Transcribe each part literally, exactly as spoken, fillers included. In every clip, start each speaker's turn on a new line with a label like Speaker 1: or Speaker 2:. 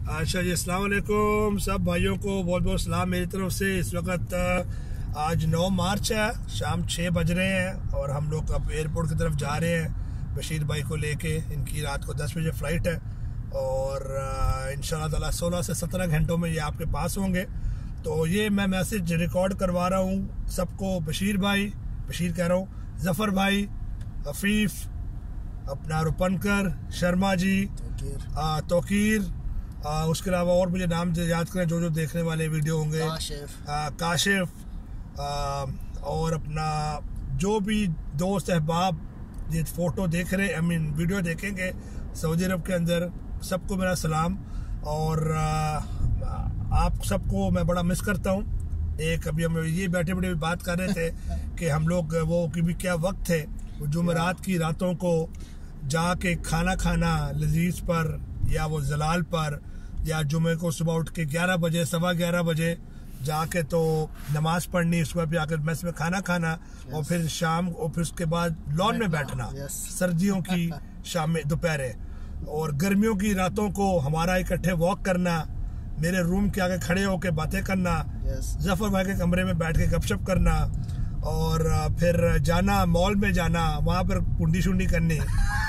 Speaker 1: अच्छा जी, अस्सलाम वालेकुम सब भाइयों को बहुत बहुत सलाम मेरी तरफ से। इस वक्त आज नौ मार्च है, शाम छः बज रहे हैं और हम लोग अब एयरपोर्ट की तरफ जा रहे हैं बशीर भाई को लेके। इनकी रात को दस बजे फ़्लाइट है और इंशाल्लाह ताला सोलह से सत्रह घंटों में ये आपके पास होंगे। तो ये मैं मैसेज रिकॉर्ड करवा रहा हूँ सबको। बशीर भाई, बशीर कह रहा हूँ, ज़फ़र भाई, हफीफ़, अपना रुपनकर, शर्मा जी, तोकीर, आ, उसके अलावा और मुझे नाम याद करें जो जो देखने वाले वीडियो होंगे, काशिफ, आ, काशिफ आ, और अपना जो भी दोस्त अहबाब ये फ़ोटो देख रहे आई मीन वीडियो देखेंगे सऊदी अरब के अंदर, सबको मेरा सलाम। और आ, आप सबको मैं बड़ा मिस करता हूँ। एक अभी हम ये बैठे बैठे बात कर रहे थे कि हम लोग वो कि भी क्या वक्त थे जुमेरात की रातों को जाके खाना खाना लजीज पर या वो जलाल पर, या जुमे को सुबह उठ के ग्यारह बजे सवा ग्यारह बजे जाके तो नमाज पढ़नी, उसके बाद आकर मेस में खाना खाना, और फिर शाम और फिर उसके बाद लॉन में बैठना सर्दियों की शाम में दोपहर, और गर्मियों की रातों को हमारा इकट्ठे वॉक करना, मेरे रूम के आगे खड़े होके बातें करना, ज़फ़र भाई के कमरे में बैठ के गपशप करना, और फिर जाना मॉल में जाना, वहाँ पर कुंडी शुंडी करनी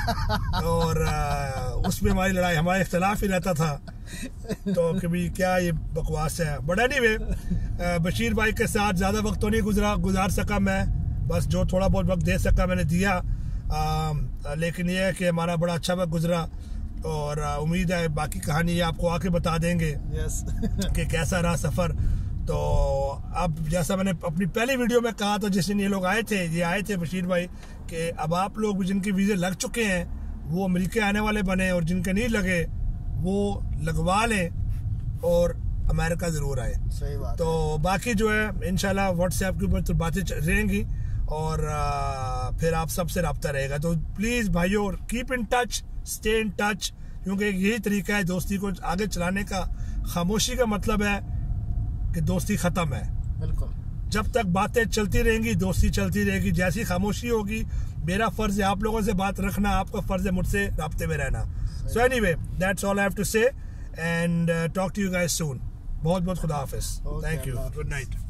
Speaker 1: और उसमें हमारी लड़ाई हमारा इख्तलाफ ही रहता था। तो कभी क्या ये बकवास है। बट एनीवे बशीर भाई के साथ ज़्यादा वक्त तो नहीं गुजरा गुजार सका मैं, बस जो थोड़ा बहुत वक्त दे सका मैंने दिया। आ, लेकिन ये है कि हमारा बड़ा अच्छा वक्त गुजरा और आ, उम्मीद है बाकी कहानी ये आपको आके बता देंगे yes. कि कैसा रहा सफ़र। तो अब जैसा मैंने अपनी पहली वीडियो में कहा था, जिस दिन ये लोग आए थे ये आए थे बशीर भाई, कि अब आप लोग जिनके वीज़े लग चुके हैं वो अमेरिका आने वाले बने, और जिनके नहीं लगे वो लगवा लें और अमेरिका ज़रूर आए।
Speaker 2: सही बात।
Speaker 1: तो बाकी जो है इंशाल्लाह व्हाट्सएप के ऊपर तो बातें रहेंगी और आ, फिर आप सबसे रब्ता रहेगा। तो प्लीज़ भाइयों keep in touch, stay in touch, क्योंकि यही तरीका है दोस्ती को आगे चलाने का। खामोशी का मतलब है कि दोस्ती ख़त्म है। बिल्कुल, जब तक बातें चलती रहेंगी दोस्ती चलती रहेगी। जैसी खामोशी होगी, मेरा फ़र्ज़ है आप लोगों से बात रखना, आपका फ़र्ज़ है मुझसे राब्ते में रहना। So anyway that's all I have to say and talk to you guys soon. बहुत बहुत खुदा हाफिज़, थैंक यू, गुड नाइट।